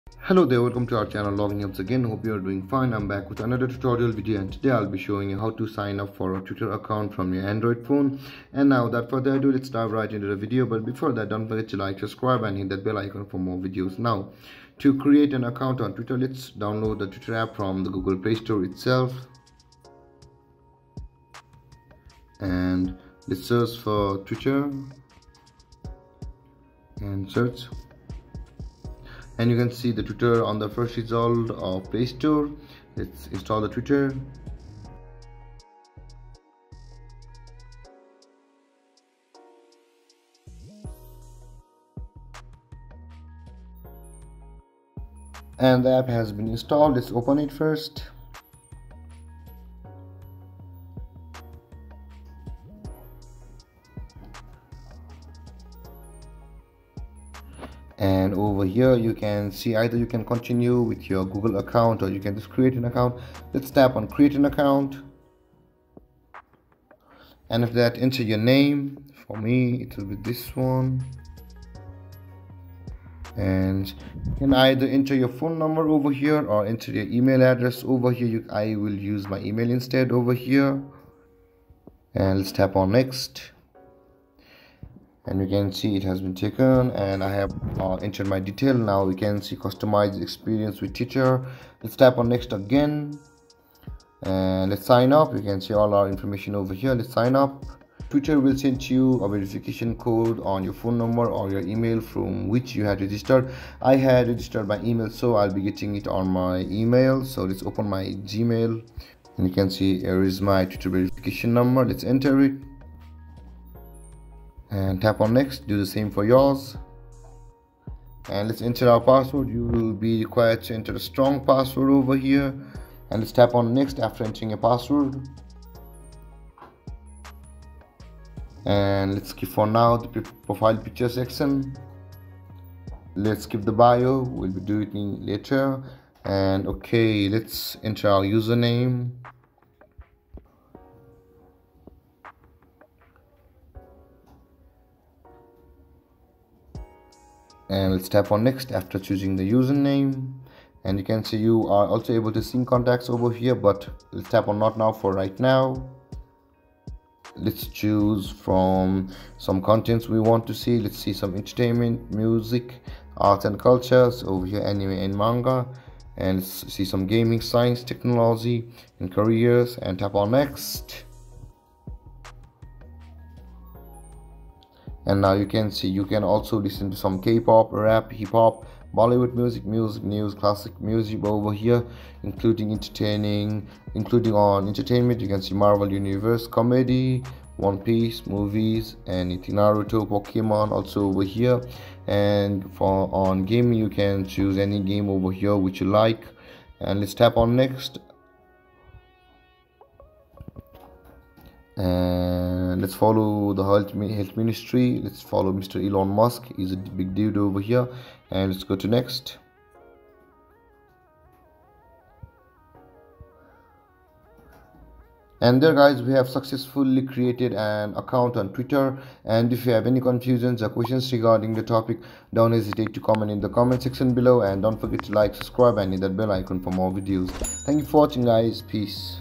Hello there, welcome to our channel Logging Apps again. Hope you are doing fine. I'm back with another tutorial video, and today I'll be showing you how to sign up for a Twitter account from your Android phone. And now without further ado, let's dive right into the video. But before that, don't forget to like, subscribe and hit that bell icon for more videos. Now, to create an account on Twitter, let's download the Twitter app from the Google Play Store itself. And let's search for Twitter and search. And you can see the Twitter on the first result of Play Store. Let's install the Twitter. And the app has been installed. Let's open it first. And over here you can see either you can continue with your Google account or you can just create an account. Let's tap on create an account, and after that enter your name. For me it will be this one, and you can either enter your phone number over here or enter your email address over here. I will use my email instead over here, and let's tap on next. And you can see it has been taken, and I have entered my detail. Now we can see customize experience with Twitter. Let's tap on next again, and let's sign up. You can see all our information over here. Let's sign up. Twitter will send you a verification code on your phone number or your email from which you had registered. I had registered by email, so I'll be getting it on my email. So let's open my Gmail, and you can see here is my Twitter verification number. Let's enter it and tap on next. Do the same for yours, and let's enter our password. You will be required to enter a strong password over here, and let's tap on next after entering a password. And let's skip for now the profile picture section. Let's skip the bio, we'll be doing it later. And okay, let's enter our username. And let's tap on next after choosing the username, and you can see you are also able to sync contacts over here, but let's tap on not now for right now. Let's choose from some contents we want to see. Let's see some entertainment, music, arts and cultures over here, anime and manga, and let's see some gaming, science, technology and careers, and tap on next. And now you can see you can also listen to some K-pop, rap, hip-hop, Bollywood music, news, classic music over here, including on entertainment. You can see Marvel Universe, comedy, One Piece, movies, and Naruto, Pokemon also over here. And on gaming you can choose any game over here which you like, and let's tap on next. And let's follow the health ministry. Let's follow Mr. Elon Musk. He's a big dude over here, and let's go to next. And there guys, we have successfully created an account on Twitter. And if you have any confusions or questions regarding the topic, don't hesitate to comment in the comment section below, and don't forget to like, subscribe and hit that bell icon for more videos. Thank you for watching guys. Peace.